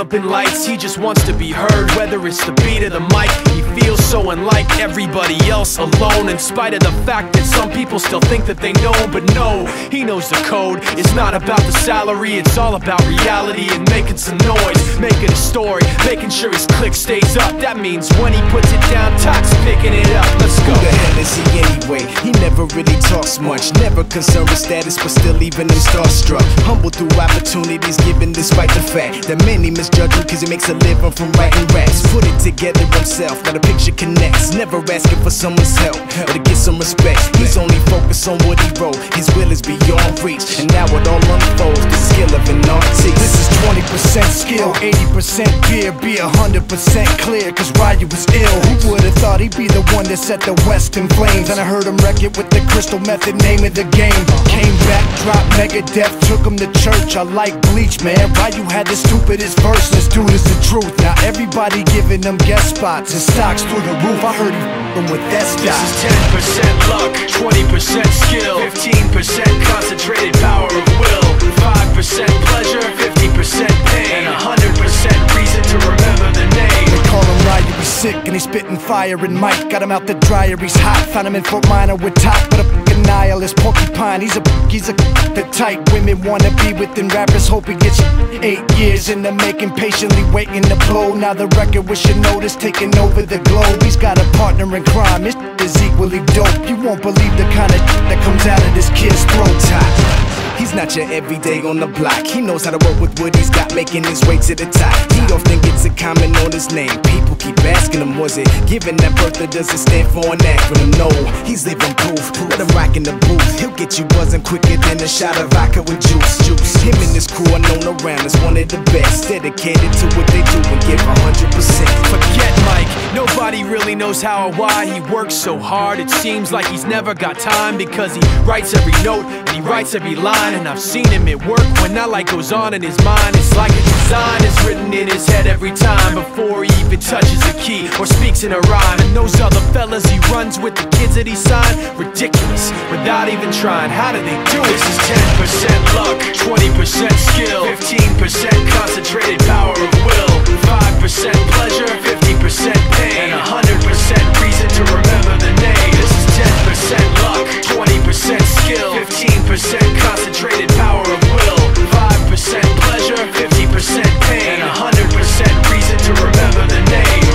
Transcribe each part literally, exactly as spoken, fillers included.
up in lights, he just wants to be heard. Whether it's the beat or the mic, he feels so unlike everybody else, alone. In spite of the fact that some people still think that they know, but no, he knows the code. It's not about the salary, it's all about reality and making some noise, making a story, making sure his click stays up. That means when he puts it down, Tox picking it up. Let's go. Who the hell is he anyway? He never really talks much, never concerned with status, but still even him starstruck. Humble through opportunities given despite the fact that many misjudge him cause he makes a living from writing raps. Put it together himself, now the picture connects. Never asking for someone's help or to get some respect. He's only focused on what he wrote. His will is beyond reach, and now it all unfolds, the skill of an artist. This is twenty percent skill, eighty percent fear, be a hundred percent clear, cause Ryu was ill. Who would've thought he'd be the one that set the West in flames? And I heard him wreck it with the crystal method, name of the game. Came back, dropped Megadeth, took him to church. I like Bleach, man. Ryu had the stupidest verse, this dude is the truth. Now everybody giving them guest spots and stocks through the roof. I heard he f***ing with that stock. This is ten percent luck, twenty percent skill, fifteen percent concentrated power of will, five percent pleasure, fifty percent pain, and one hundred percent reason to remember the name. They call him Ryu, he's sick and he's spitting fire. And Mike got him out the dryer, he's hot. Found him in Fort Minor with top, but a f***ing nihilist porcupine. He's a he's a the type women wanna be within. Rappers hope he gets eight years in the making, patiently waiting to blow. Now the record with your notice taking over the globe. He's got a partner in crime, his is equally dope. You won't believe the kind of that comes out of this kid's throat. Top. He's not your everyday on the block. He knows how to work with what he's got, making his way to the top. He often gets a comment on his name. People keep asking him, was it given that birth or does it stand for an acronym? No, he's living proof. Let him rock in the booth. He'll get you buzzing quicker than a shot of vodka with juice. Juice. Him and his crew are known around as one of the best, dedicated to what they do and give one hundred percent. Forget Mike, nobody really knows how or why he works so hard. It seems like he's never got time, because he writes every note and he writes every line. And I've seen him at work when that light goes on in his mind. It's like a design is written in his head every time, before he even touches a key or speaks in a rhyme. And those other fellas he runs with, the kids that he signed, ridiculous, without even trying. How do they do it? This is ten percent luck, twenty percent skill, fifteen percent concentrated power of will, five percent pleasure, fifty percent pain, and one hundred percent reason to remember the name. This is ten percent luck, twenty percent skill, fifteen percent concentrated power of will, five percent pleasure, fifty percent pain, and one hundred percent reason to remember the name.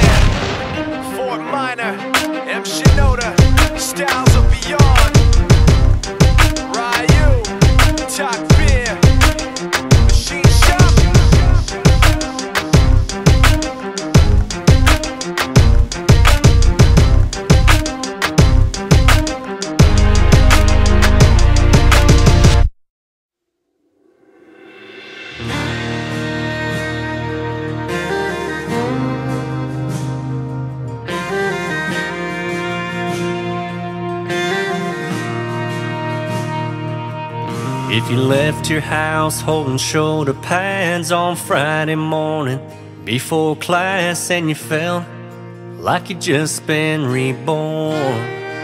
Yeah, Fort Minor, M. Shinoda, styles of beyond, Ryu, Talk Beer, Machine Shop. If you left your house holding shoulder pads on Friday morning before class and you felt like you just been reborn,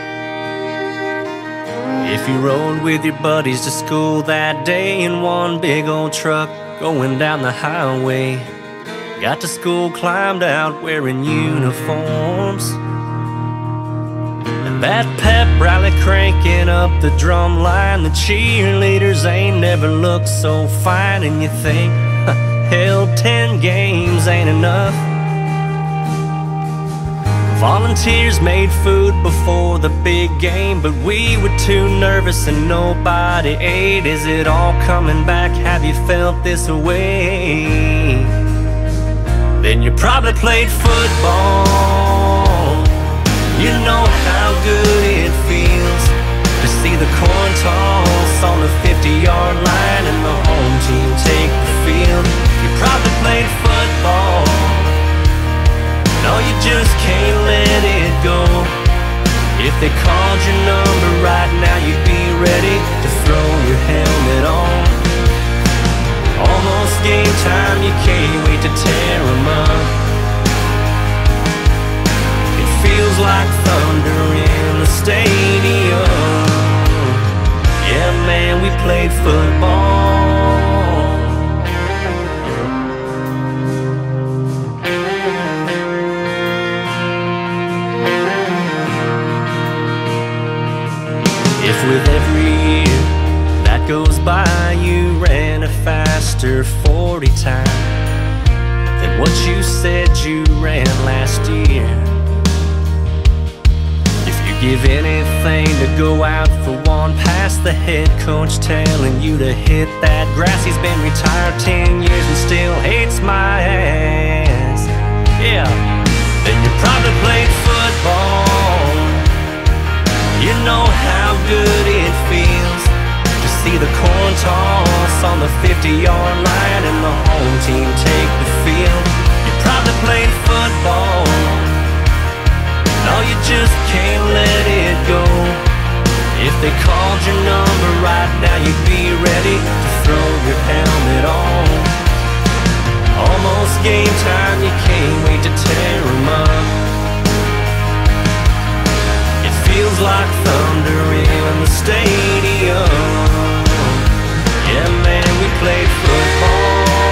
if you rode with your buddies to school that day in one big old truck going down the highway, got to school climbed out wearing uniforms, that pep rally cranking up the drum line, the cheerleaders ain't never looked so fine, and you think, hell, ten games ain't enough. Volunteers made food before the big game, but we were too nervous and nobody ate. Is it all coming back? Have you felt this way? Then you probably played football. You know how good it feels to see the coin toss on the fifty-yard line and the home team take the field. You probably played football. No, you just can't let it go. If they called your number right now, you'd be ready to throw your helmet on. Almost game time, you can't wait to tear them up. Feels like thunder in the stadium. Yeah, man, we played football. every year that goes by, you ran a faster forty time than what you said you ran last year. If you give anything to go out for one, past the head coach telling you to hit that grass. He's been retired ten years and still hates my ass. Yeah, then you probably played football. You know how good it feels to see the coin toss on the fifty-yard line and the home team take the field. You probably played football. No, you just can't let it go. If they called your number right now, you'd be ready to throw your helmet on. Almost game time, you can't wait to tear 'em up. It feels like thunder in the stadium. Yeah, man, we played football.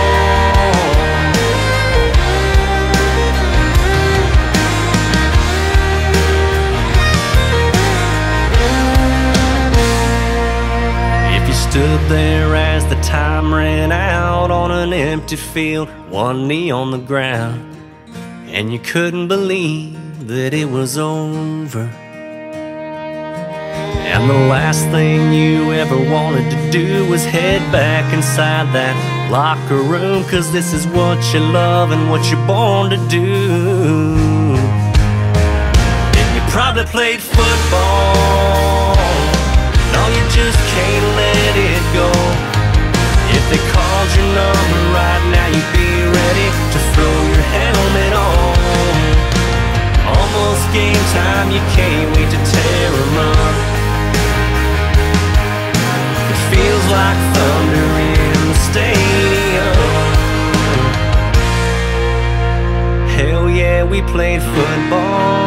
Stood there as the time ran out on an empty field, one knee on the ground, and you couldn't believe that it was over. And the last thing you ever wanted to do was head back inside that locker room, 'cause this is what you love and what you're born to do. And you probably played football. No, you just can't let it go. If they called your number right now, you'd be ready to throw your helmet on. Almost game time, you can't wait to tear 'em up. It feels like thunder in the stadium. Hell yeah, we played football.